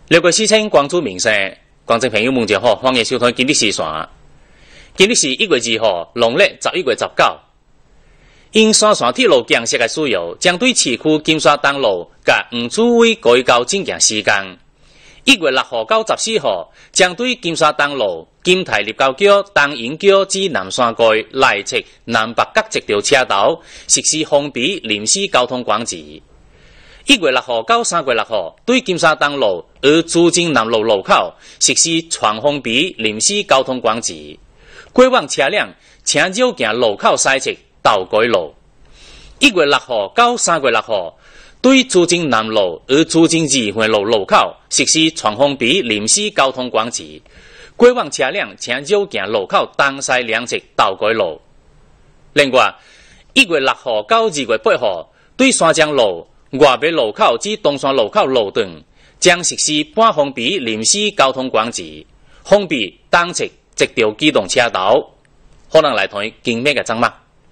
6月4日，广州名胜，观众朋友们就好，欢迎收看今日时线。今日是1月2号，农历11月19。因沙线铁路建设的需要，将对市区金沙东路甲黄珠尾改交进行施工。1月6号到14号，将对金沙东路、金泰立交桥、东营桥至南山街内侧南北各一条车道实施封闭临时交通管制。1月6號到3月6號，對金沙東路和朱泾南路路口實施全封閉臨時交通管制。過往車輛請繞行路口西側道改路。1月6號到3月6號，對朱泾南路和朱泾二環路路口實施全封閉臨時交通管制。過往車輛請繞行路口東西兩側道改路。另外，1月6號到2月8號，對山江路外北路口至東山路口路段將實施半封閉臨時交通管制，封閉東側一條機動車道。可能來睇今日嘅節目。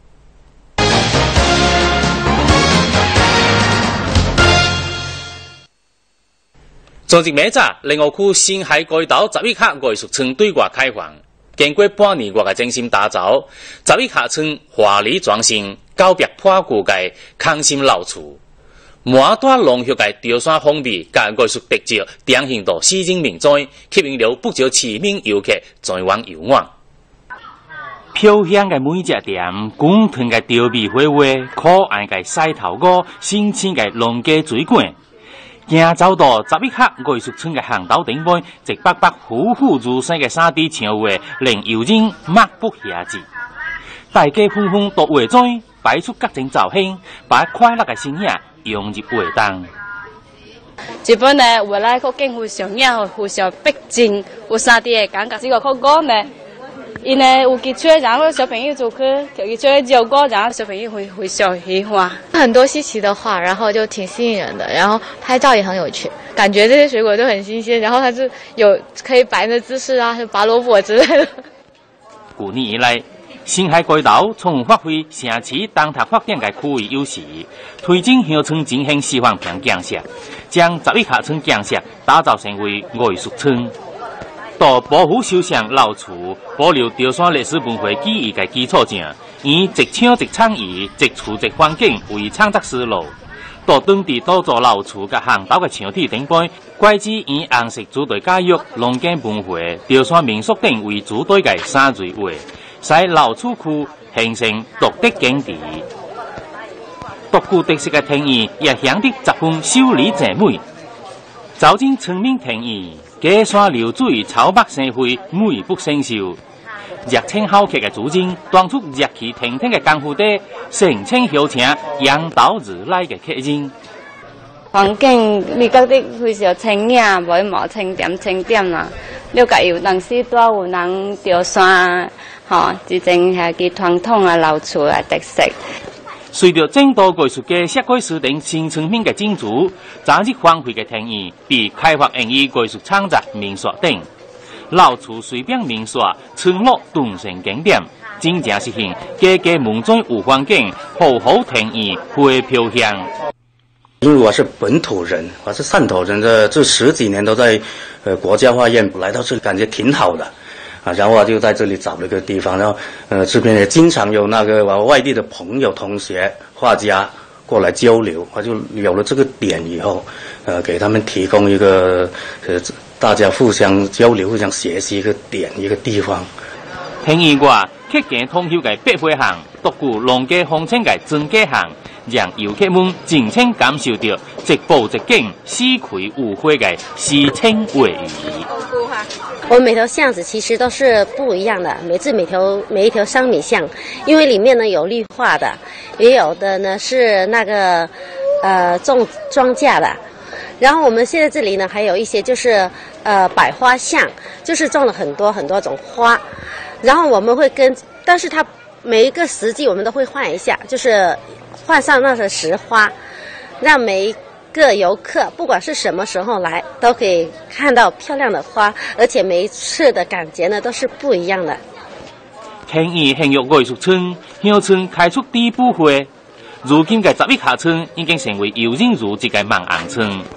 昨日尾早，另外區新海街道11客藝術村對外開放，經過半年外嘅精心打造，11客村華麗裝飾，告別破舊嘅康心老厝。滿大濃郁嘅雕山風味甲藝術特色展現到市井民眾，吸引了不少市民遊客前往遊玩。飄香嘅每一隻店，滾燙嘅調味花花，可愛嘅西頭菇，新鮮嘅龍雞水管。行走到11客藝術村嘅行道頂端，一百百栩栩如生嘅沙地牆畫，令遊人目不暇接。大家紛紛到畫中擺出各種造型，把快樂嘅心情融入畫當。 日本呢，畫來個景非常靚，非常逼真，有沙地嘅感覺。這個可講呢，因呢有機會，然後小朋友就去，有機會遛狗，然後小朋友會非常喜歡。 很多稀奇的花，然後就挺吸引人的，然後拍照也很有趣，感覺這些水果都很新鮮，然後它是有可以擺的姿勢啊，拔蘿蔔之類的。 舊年以來，新海街道從發揮城市當塔發展嘅區域優勢，推進鄉村進行示範性建設，將11客村建設打造成為藝術村。到保護修繕老厝，保留潮汕歷史文化記憶嘅基礎上，以一廠一創意、一厝一環境為創作思路。到當地多座老厝甲巷道嘅牆體頂端，拐子以紅色主題教育、農耕文化、潮汕民俗等為主題嘅三水畫，使老厝區形成獨特景致。獨具特色嘅庭院也顯得十分秀麗靜美，走進村民庭院。假山流水，草木生輝，美不勝收。熱情好客嘅主人，端出熱氣騰騰嘅功夫地，聲聲響請迎到而來嘅客人。 環境你覺得非常清雅，無毛清點啦。了解有當時都有人吊山，一種係佢傳統嘅老厝嘅特色。 隨着眾多藝術嘅設計師等新村民嘅進駐，昨日荒廢嘅庭院被開發用於藝術創作、民宿等。老厝隨便民宿，村落頓成景點，真正實現家家門前有環境，好好庭院會飄香。 因為我是本土人，我是汕頭人，這10幾年都在國家畫院，來到這裡感覺挺好的。然後我就在這裡找了一個地方，然後這邊也經常有那個我外地的朋友、同學、畫家過來交流，我就有了這個點以後，給他們提供一個大家互相交流、互相學習一個點、一個地方。 庭院外，客家通曉嘅百花巷，獨具農家風情嘅真家巷，讓遊客們盡情感受到一步一景、四葵五花嘅詩情畫意。 我們每條巷子其實都是不一樣的，每一條商米巷，因為裡面呢有綠化的，也有的呢是那個種莊稼的。然後我們現在這裡呢還有一些就是百花巷，就是種了很多種花。然後我們會但是它每一個時季我們都會換一下，就是換上那個實花，讓每一個遊客不管是什麼時候來，都可以看到漂亮的花，而且每一次的感覺呢都是不一樣的。 庭院慶育藝術村，鄉村開出第一花。如今嘅11客村已經成為遊人如織嘅網紅村。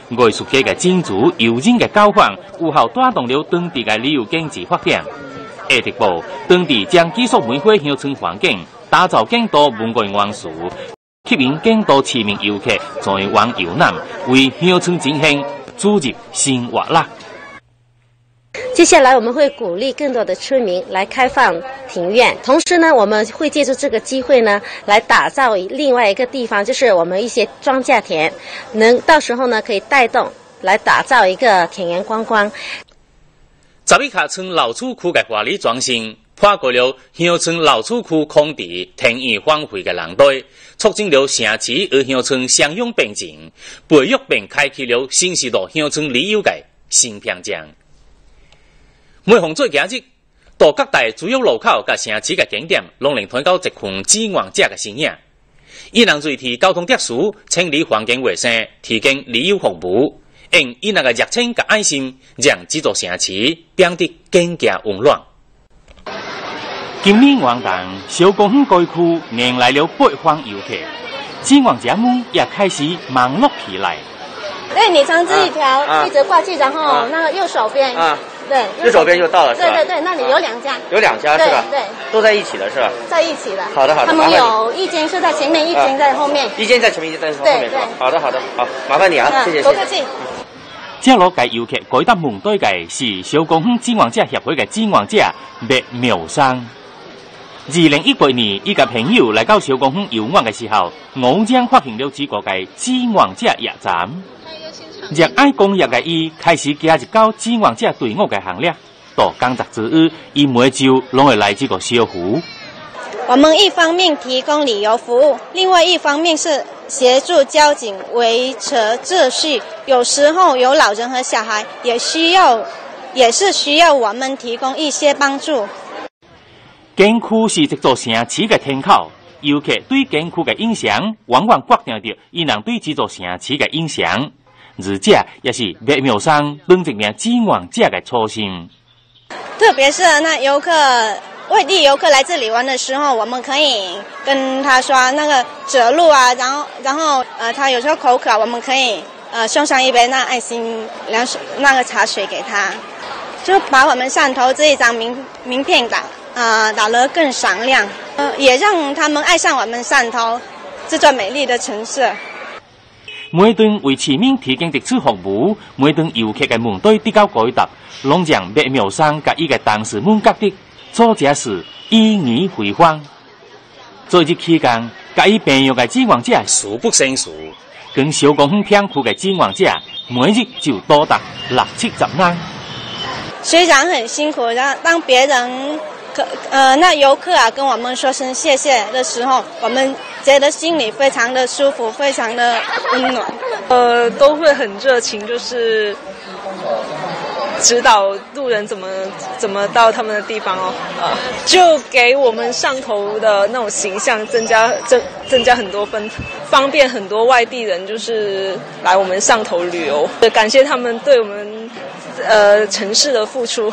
艺术家嘅精致诱人嘅交换，有效带动了当地嘅旅游经济发展。下一步，当地将技术美化乡村环境，打造更多文艺元素，吸引更多市民游客在往游览，为乡村振兴注入新活力。 接下来我们会鼓励更多的村民来开放庭院，同时呢，我们会借助这个机会呢，来打造另外一个地方，就是我们一些庄稼田，到时候呢可以带动来打造一个田园观光。 十一卡村老厝区嘅华丽装新，破过了乡村老厝区空地田园荒废嘅人堆，促进了城市与乡村相拥并进，培育并开启了新时代乡村旅游嘅新篇章。每逢做假日，到各大主要路口甲城市嘅景点，拢能看到一群志愿者嘅身影。伊人瑞替交通特殊清理环境卫生，提供旅游服务，用伊人嘅热情甲爱心，让这座城市变得更加温暖。今年元旦，小公园该区迎来了8万游客，志愿者们也开始忙碌起来。 对，你从这一条一直挂去，然后那个右手边对， 右手边就到了，是吧？ 对对对，那里有2家， 有2家是吧？ 对， 都在一起的是吧？ 在一起的。 好的好的。 他们有一间是在前面，一间在后面。 一间在前面，一间在后面。对。好的好的，好，麻烦你啊，谢谢。 不客气。 接落给游客改答问对嘅是小公园志愿者协会嘅志愿者麦苗生。2018年，伊甲朋友来到小公园游玩嘅时候，偶然发现了这个嘅志愿者驛站。热爱公益嘅伊开始加入到志愿者队伍嘅行列。到工作之余，伊每周拢会来这个小湖。 我们一方面提供旅游服务，另外一方面是协助交警维持秩序。有时候有老人和小孩也是需要我们提供一些帮助。 景区是一座城市嘅天口，游客对景区嘅印象往往决定着伊人对这座城市嘅印象。而这也是麦苗生当一名志愿者嘅初心。 特别是那外地游客来这里玩的时候，我们可以跟他说那个折路啊，然后他有时候口渴，我们可以送上一杯那爱心凉水那个茶水给他，就把我们汕头这一张名片打得更闪亮，也让他们爱上我们汕头这座美丽的城市。 每顿为市民提供特殊服务，每顿游客嘅问题得到解答，拢让麦苗生甲伊嘅同事们觉得做这事意义非凡。做这期间，甲伊朋友嘅志愿者数不胜数，跟小公园片区嘅志愿者每日就多达60-70人。 虽然很辛苦，当别人那游客跟我们说声谢谢的时候，我们觉得心里非常的舒服，非常的温暖。 都会很热情，就是指导路人怎么到他们的地方哦，就给我们上头的那种形象增加很多分，方便很多外地人就是来我们上头旅游，感谢他们对我们城市的付出。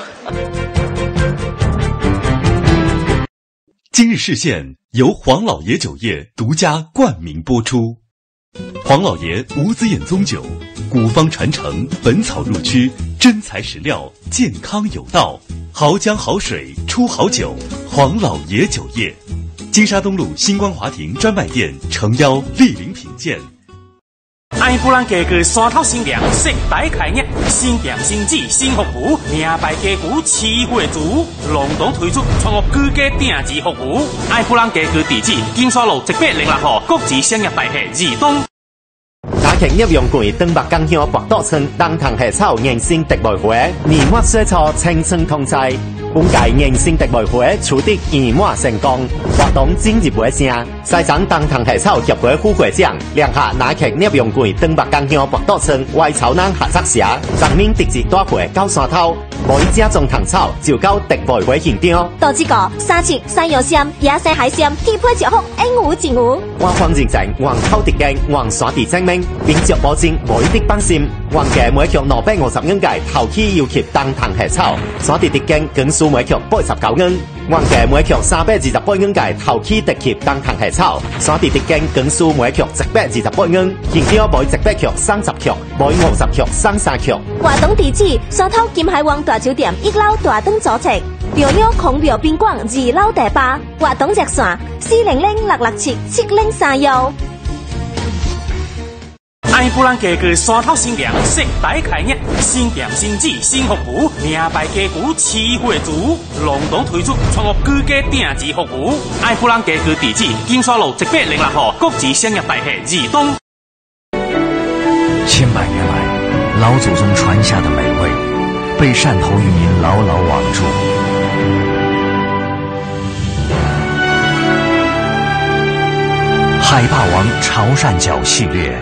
今日视线由黄老爷酒业独家冠名播出。黄老爷无子衍宗酒，古方传承，本草入曲，真材实料，健康有道，好浆好水出好酒。黄老爷酒业，金沙东路星光华庭专卖店，诚邀莅临品鉴。 爱夫兰家具山头新店盛大开业，新店新址新服务，名牌家具7月族，隆重推出创业居家定制服务。爱夫兰家具地址：金沙路1806号国际商业大厦2栋。 打开入用柜东北港乡博多村东塘下草迎新特卖会，年末岁初青春同在。本届迎新特卖会取得圆满成功，活动进入尾声。西藏东塘下草协会副会长梁下拿起入用柜东北港乡博多村为草人合作社，上面直接带回到山头，每家种藤草就到特卖会现场。 到这个三七三药线、野生海鲜，天配就好，应有尽有。 官方认证，皇口特价，皇山地证明，并接保证每的放心。皇家每曲250元界头期要求东塘下草，山地特价更数每曲89元。 我嘅每曲328元嘅头期特辑当堂下草，山地特间更数每曲128元，现场每100曲30曲，每50曲33曲。 活动地址：山头金海王大酒店1楼大灯左侧，庙庙孔庙宾馆2楼第8。活动热线400-667-7031。 爱布兰家具山头新店盛大开业，新店新址新服务，名牌家具7月足，隆重推出全屋居家定制服务。爱布兰家具地址：金沙路106号国际商业大厦2栋。 千百年来，老祖宗传下的美味，被汕头渔民牢牢网住。海霸王潮汕饺系列。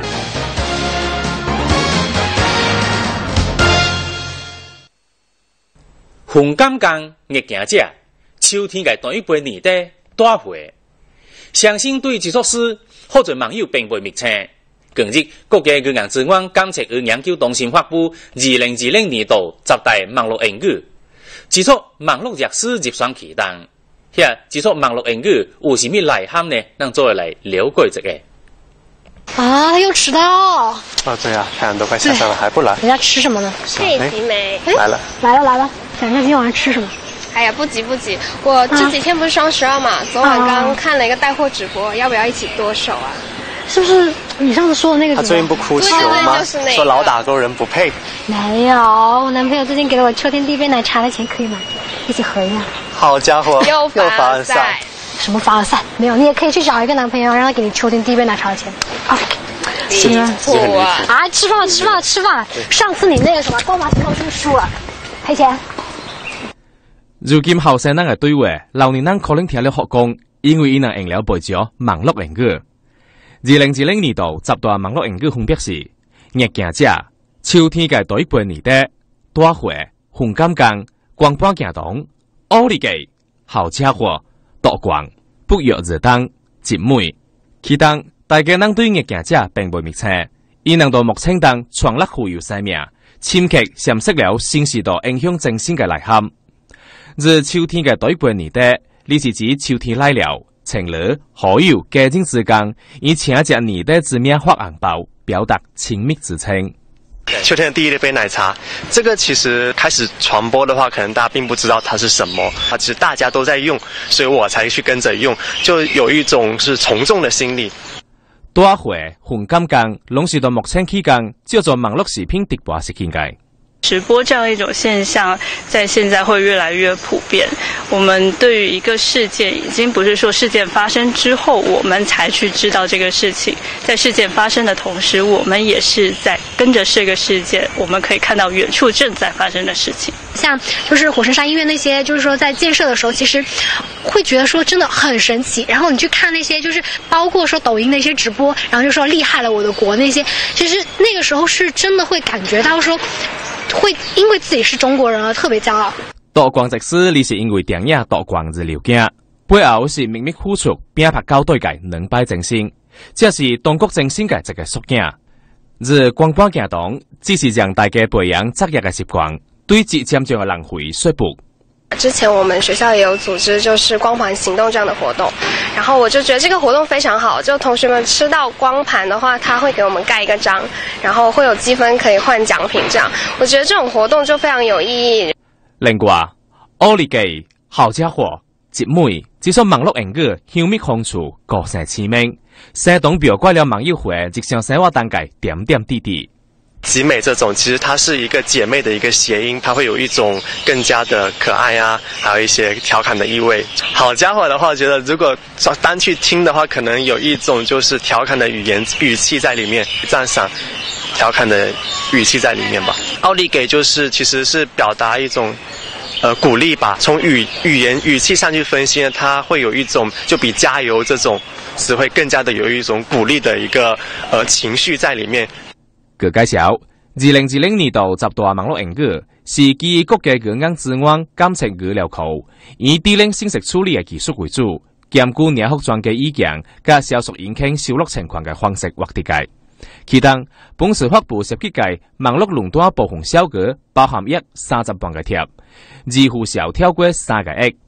红感江热行者，秋天嘅短一杯年底大会，相信对这首诗，好多网友并不密切。近日，国家语言资源监测与研究中心发布2020年度10大网络英语，这首网络热诗入选其中。这首网络英语有什么内涵呢？让作为来了解这个。 啊，他又迟到。 哦，对啊，太阳都快下山了还不来。 人家吃什么呢？ 佩奇梅。 来了。 来了。想一下今天晚上吃什么？ 哎呀，不急，我这几天不是双12嘛，昨晚刚看了一个带货直播，要不要一起剁手啊？ 是不是你上次说的那个？ 他最近不哭穷吗？ 就是那个、 说老打工人不配。 没有，我男朋友最近给了我秋天第一杯奶茶的钱，可以吗？一起喝一下。 好家伙， 又凡尔赛。 什么凡尔赛？没有，你也可以去找一个男朋友，让他给你秋天第一杯奶茶的钱。OK。 行啊！吃饭！上次你那个什么光华行动是不是输了？赔钱。 如今后生人嘅对话，老年人可能听了学讲，因为伊能用了背咗网络英语。2020年度10大网络英语分别是：热行者、秋天嘅第一杯年底、大会、红感江、光波行动、奥利给、好家伙、夺光、不约而同、节美。其中大家人对热行者并不密切，伊能到目前当创立富有生命，深刻阐释了新时代影响精神嘅内涵。而秋天嘅第一杯年底，呢是指秋天来了，情侣、好友、家人之间以请一年底之名发红包，表达亲密之情。 秋天的第一杯奶茶，这个其实开始传播的话，可能大家并不知道它是什么，其实大家都在用，所以我才去跟着用，就有一种是从众的心理。 大会、红感江拢是到目前期间叫做网络视频直播事件界。 直播这样一种现象，在现在会越来越普遍。我们对于一个事件，已经不是说事件发生之后我们才去知道这个事情，在事件发生的同时，我们也是在跟着这个事件，我们可以看到远处正在发生的事情。 像就是火神山医院那些，就是说在建设的时候，其实会觉得说真的很神奇。然后你去看那些，就是包括说抖音的一些直播，然后就说厉害了我的国那些，其实那个时候是真的会感觉到说。会因为自己是中国人而特别骄傲。 夺光这事，你是因为电影夺光而了解，背后是秘密付出、拼拍交对嘅两败精神，这是中国精神嘅一个缩影。而光波行动只是让大家培养节约嘅习惯，对即将将嘅浪费说不。 之前我们学校也有组织就是光盘行动这样的活动，然后我就觉得这个活动非常好，就同学们吃到光盘的话，他会给我们盖一个章，然后会有积分可以换奖品，这样我觉得这种活动就非常有意义。 另外，奥利给、好家伙、节美，这首网络英语香蜜红处个性齐名，生动表怪了网友会日常生活当中点点滴滴。 集美这种其实它是一个姐妹的一个谐音，它会有一种更加的可爱啊，还有一些调侃的意味。好家伙的话，我觉得如果单去听的话，可能有一种就是调侃的语气在里面，赞赏调侃的语气在里面吧。奥利给就是其实是表达一种鼓励吧，从语言语气上去分析呢，它会有一种就比加油这种词汇更加的有一种鼓励的一个情绪在里面。 据介绍，2020年度10大网络英语是基于国家语言资源监测语料库，以智能信息处理嘅技术为主，兼顾野福专家意见加少数引擎收录情况嘅方式获得嘅。其中，本市发布设计嘅网络垄断部分小语包含30万嘅贴，字户数超过3个亿。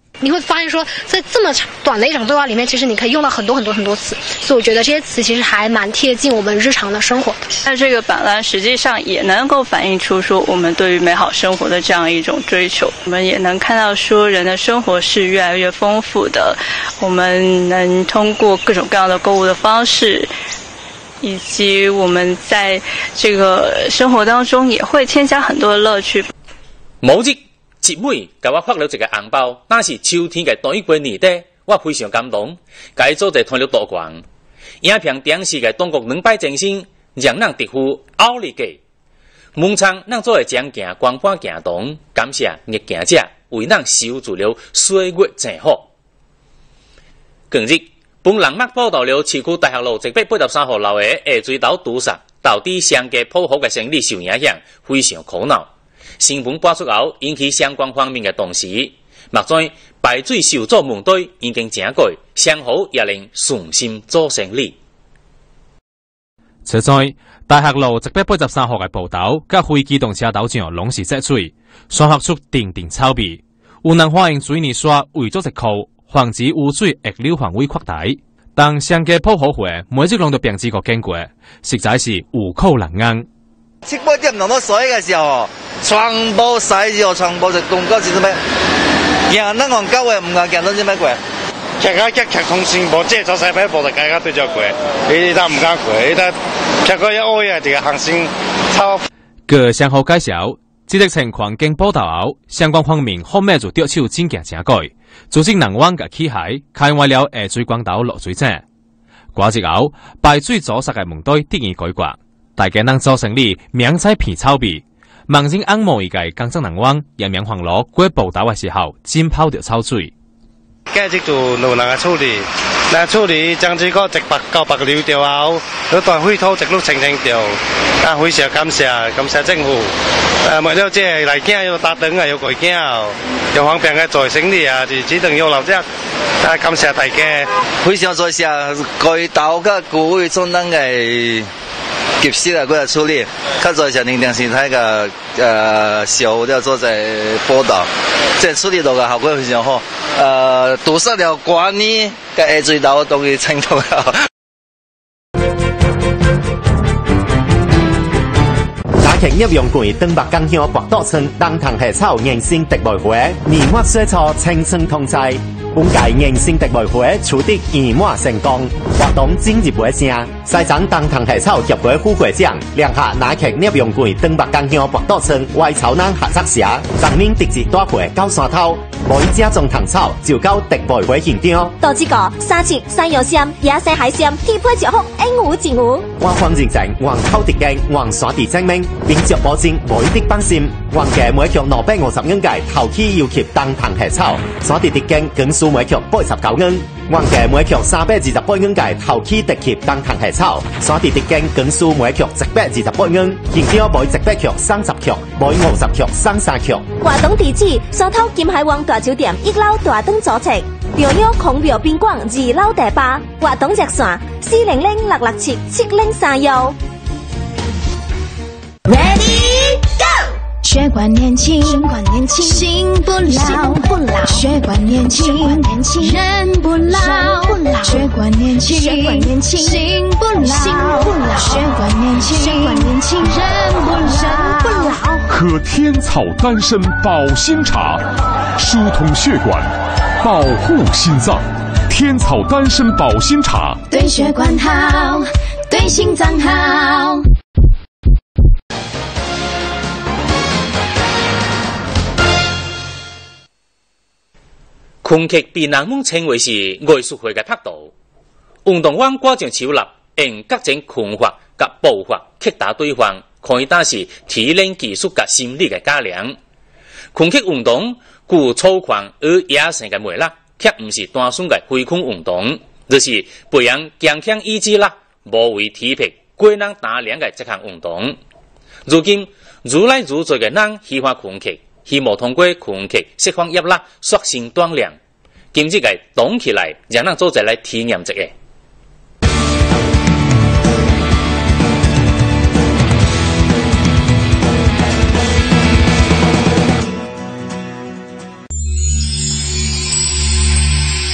你会发现说，在这么短的一场对话里面，其实你可以用到很多词，所以我觉得这些词其实还蛮贴近我们日常的生活的。 那这个板蓝实际上也能够反映出说我们对于美好生活的这样一种追求，我们也能看到说人的生活是越来越丰富的，我们能通过各种各样的购物的方式，以及我们在这个生活当中也会添加很多的乐趣。 某日姊妹给我发了一个红包，那是秋天嘅第一季年底，我非常感动。该做在团了多光，影片电视嘅中国2摆真心，让人直呼奥利给。门窗让做嘅将行光盘行动，感谢热行者为人守住了岁月正好。近日，本人物报道了市区大学路183号楼嘅下水道堵塞，导致商家铺货嘅生意受影响，非常苦恼。新闻播出后，引起相关方面嘅重视。目前排水受阻问题已经解决，商户也能顺心做生意。 此在大学路183號嘅步道，甲非機動車道上攏是積水，散發出陣陣臭味。有人反映水泥刷圍咗一箍，防止污水逆流範圍擴大。當商家鋪好貨，每日攏都標誌個經過，實在是有苦難言。 7、8點落到水嘅時候，全部洗咗，全部就凍到是咩？行咱往9月唔敢行到啲咩過？ 騎通線無借咗西北部就大家對咗過，伊都唔敢過，伊都騎過一烏呀，這個行線超。 據商號介紹，這個情況經報道後，相關方面後面就着手進行整改，組織人員嘅器械開挖了下水管道落水井。過節後，排水阻塞嘅問題得以解決，大家能做生意免再偏臭味。盲人按摩一個工作人員也免防路過步道嘅時候浸泡着臭水。 繼續做路人嘅處理，那處理將這個直白舊白流掉後，嗰段灰土直碌清掉，啊非常感謝政府，為了這嚟驚要打燈啊，要改驚，又方便嘅做生意啊，就只能要留只，啊感謝大家， 非常多謝改道嘅古會中等嘅。及時啊，佢處理，較早時零電視台個小要做在報道，即處理到個效果非常好。堵塞了關呢個下水道都會清到了。 打劇一樣貴，東北江鄉博多村東塘下草人生特賣會，年末水草青春同在。本屆人生特賣會取得圓滿成功，活動進入尾聲。西藏東塘下草協會副會長梁下拿劇一樣貴，東北江鄉博多村為草人合作社，當面直接帶回到山頭，每家種糖草就到特賣會現場。 多幾個沙棘、山藥參、野生海參，鐵配就好，應有盡有。 官方認證，黃口特徑，黃山地證明，並接保證每的放心。黃嘅每腳250元計，頭期要貼東塘下草，山地特徑更數每腳89元。黃嘅每腳328元計，頭期特貼東塘下草，山地特徑更數每腳128元。現場每100腳30腳，每50腳33腳。 活動地址：山頭金海灣大酒店1樓大燈左側，苗苗孔廟賓館2樓第8。活動熱線400-667-7031。 Ready go！ 血管年輕，心不老，血管年輕，人不老，血管年輕，心不老，血管年輕，人不老。 喝天草丹參保心茶，疏通血管，保護心臟。天草丹參保心茶， 對血管好，對心臟好。 昆曲被人們稱為是藝術會嘅拍度。運動員掛上手立，用各種拳法及步法擊打對方，可以打是體能技術及心理嘅加量。昆曲運動具粗獷而野生嘅魅力，卻唔是單純嘅揮空運動，就是培養強強意志力、無畏體魄、過人打量嘅這項運動。如今，越來越多嘅人喜歡昆曲。希望通過昆曲釋放壓力、塑身鍛鍊，今日嘅動起來，讓人做者來體驗這個。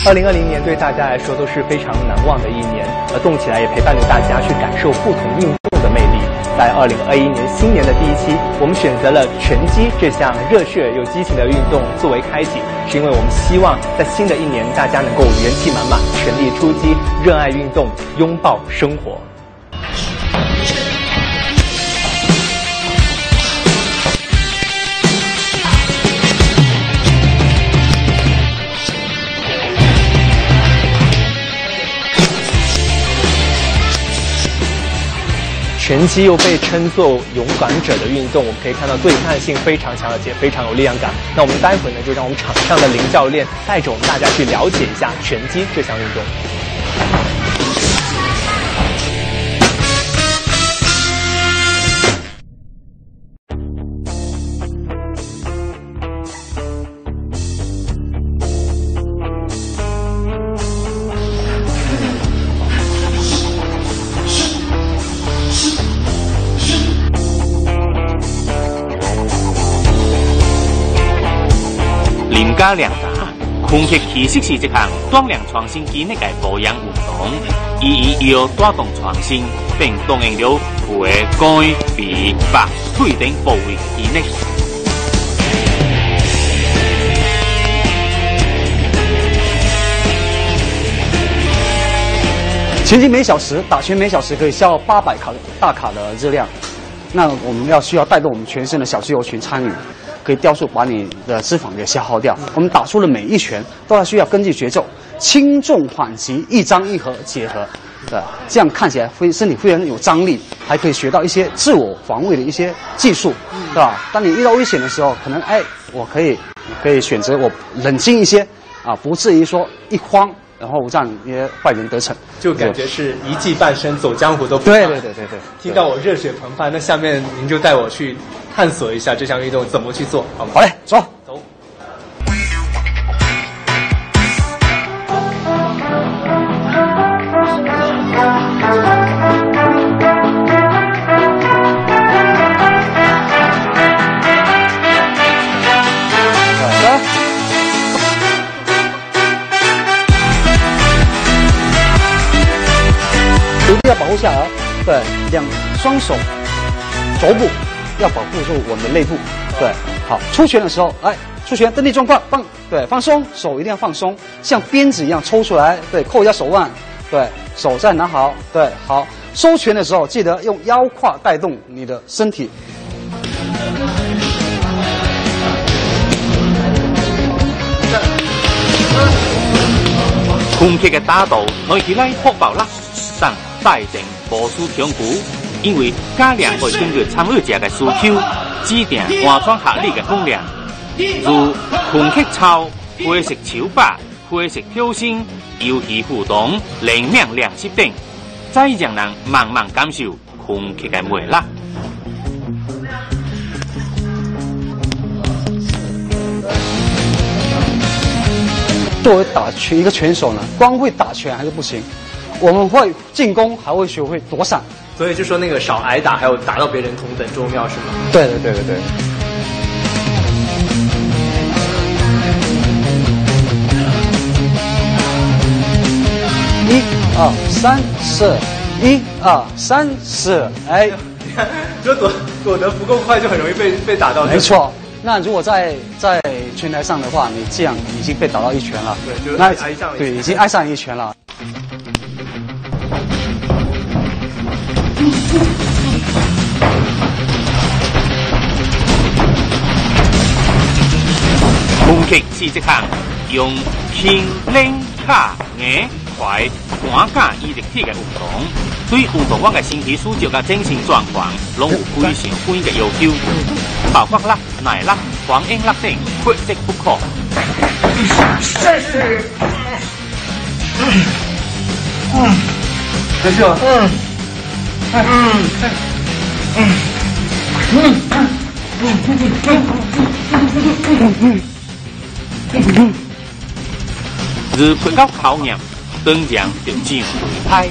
2020年对大家来说都是非常难忘的一年，而动起来也陪伴着大家去感受不同运动的魅力。在2021年新年的第一期，我们选择了拳击这项热血又激情的运动作为开启，是因为我们希望在新的一年大家能够元气满满，全力出击，热爱运动，拥抱生活。拳击又被称作勇敢者的运动，我们可以看到对抗性非常强，而且非常有力量感。那我们待会呢，就让我们场上的林教练带着我们大家去了解一下拳击这项运动。 林家良打，拳击其实是一项锻炼创新肌力的无氧运动，伊要带动创新，并动用了腿、肝、鼻、腹、腿等部位肌力。 拳击每小时打拳每小时可以消耗800大卡的热量，那我们需要带动我们全身的小肌肉群参与。可以雕塑把你的脂肪给消耗掉。我们打出的每一拳都要需要根据节奏，轻重缓急，一张一合结合，对，这样看起来身体非常有张力，还可以学到一些自我防卫的一些技术，对吧？当你遇到危险的时候，可能我可以选择我冷静一些啊，不至于说一慌，然后让一些坏人得逞。 就感觉是一技半身，走江湖都不怕。 对。 听到我热血澎湃，那下面您就带我去探索一下这项运动怎么去做，好吗？ 好嘞，走。 一定要保护下颌，对，双手肘部要保护住我们的肋部，对，好，出拳的时候，出拳蹬地状况，放松，手一定要放松，像鞭子一样抽出来，对，扣一下手腕，对，手再拿好，对，好，收拳的时候记得用腰胯带动你的身体。 拳击嘅打斗可以起来福爆啦，但带定部署强鼓，因为教练会根据参与者嘅需求，指定换装合理嘅训练，如拳击操、花式手把、花式跳绳、游戏互动、灵命练习等，再让人慢慢感受拳击嘅魅力。 作为一个拳手呢，光会打拳还是不行，我们会进攻，还会学会躲闪。 所以就说那个少挨打，还有打到别人同等重要，是吗？ 对。1、2、3、4，1、2、3、4， 就躲得不够快，就很容易被打到。 没错。那如果在拳台上的话，你这样已经被打到一拳了， 对，就是挨上了， 对，已经挨上一拳了。 拳击是一项用轻、冷、卡、硬、快、赶架以立体嘅运动，对运动员嘅身体素质嘅精神状况，拢有非常高嘅要求，包括力、耐力、反应力等，缺一不可。 没事吧？ 如缺到考验，当然就上擂台。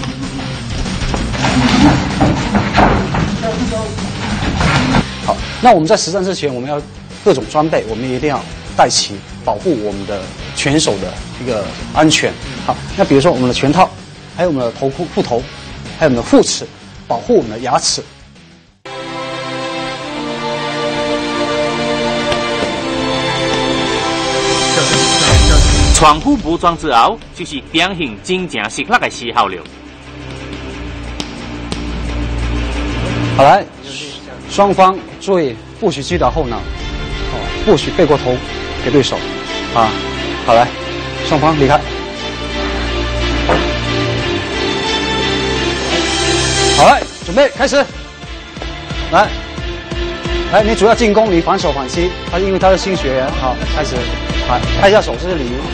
好，那我们在实战之前，我们要各种装备，我们一定要戴齐，保护我们的拳手的一个安全。好，那比如说我们的拳套，还有我们的护头，还有我们的护齿，保护我们的牙齿。 全副武装之后，就是典型真正实力的时候了。 好，来，双方注意，不许击打后脑，不许背过头给对手，啊，好，来，双方离开。好嘞，准备开始。来，你主要进攻，你反手反击。因为他是新学员，好，开始，来，拍一下手势礼仪。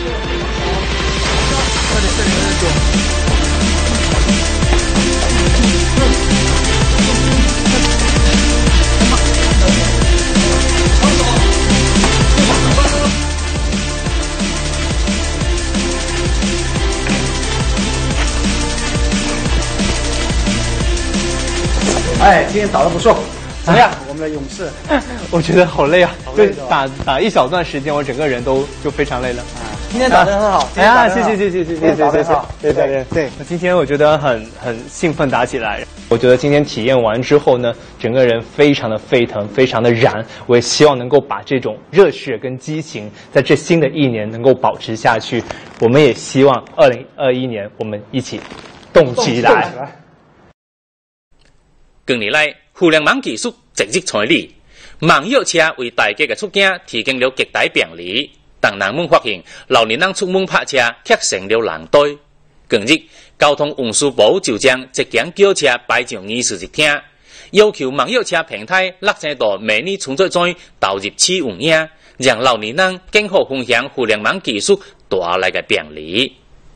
哎，今天打得不错，怎么样？我们的勇士， 我觉得好累啊，就打一小段时间，我整个人就非常累了。 今天打得很好， 哎呀，谢谢，对，今天我觉得很兴奋打起来。我觉得今天体验完之后呢，整个人非常的沸腾，非常的燃。我也希望能够把这种热血跟激情，在这新的一年能够保持下去。我们也希望2021年我们一起动起来。 近年来，互联网技术直入彩礼，网约车为大家的出行提供了极大便利。当人们发现老年人出门泊车却成了人堆，近日交通运输部就将直行轿车摆上议事日程，要求网约车平台落成到明年春节前投入试运营，让老年人更好分享互联网技术带来的便利。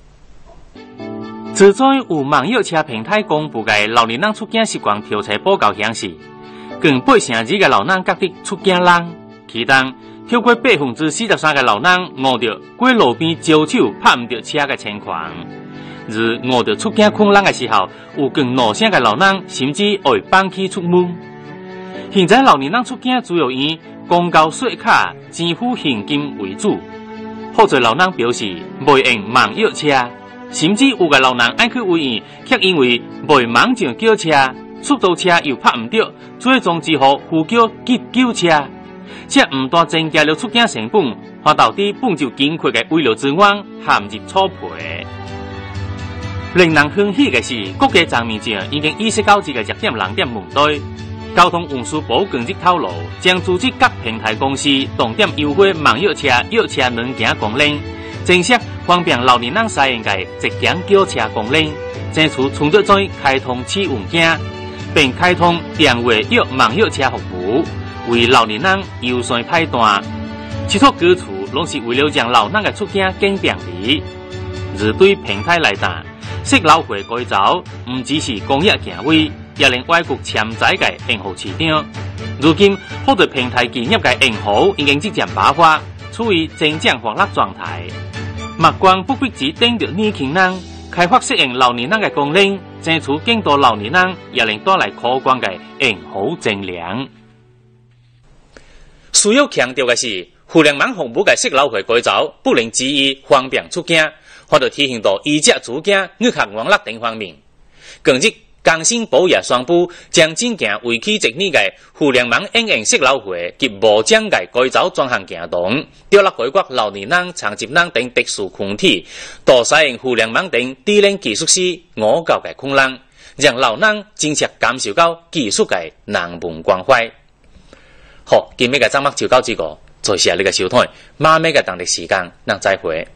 自在有网约车平台公布的老年人出行习惯调查报告显示，近8成2的老人觉得出行人，其中超过43%的老人误着过路边招手拍唔到车的情况，而误着出行困难的时候，有更多的老人甚至会放弃出门。现在老年人出行主要以公交刷卡、支付现金为主，好多老人表示袂用网约车。甚至有个老人爱去维园，却因为未忙上叫车，出租车又拍唔到，最终只好呼叫急救车，且唔但增加了出境成本，还导致本就紧缺的医疗资源陷入错配。令人欢喜的是，各家站面上已经意识到这个热点冷点问题。交通运输部近日透露，将组织各平台公司重点优惠网约车约车软件功能。正式方便老年人使用的直行轿车功能，争取春节前开通试运行，并开通电话约网约车服务，为老年人优先派单。这套举措拢是为了让老人的出行更便利。而对平台来讲，适老会改造唔只是公益行为，也令外国潜在的用户市场。如今，好多平台企业的用户已经逐渐爆发，处于增长活络状态。目光不必只盯着年轻人，开发适应老年人的功能，争取更多老年人，也能带来可观的用户增量。需要强调的是，互联网服务的适老会改造不能只以方便出行，还要体现到衣食住行、日学网络等方面。近日，工信部也宣布，将进行为期1年的互联网应用适老会及无障碍改造专项行动，调入外国老年人、残疾人等特殊群体，多使用互联网等智能技术时误交的困难，让老人真切感受到技术的人文关怀。好，今日嘅节目就到这个，多谢你嘅收睇，晚尾嘅当地时间，咱再会。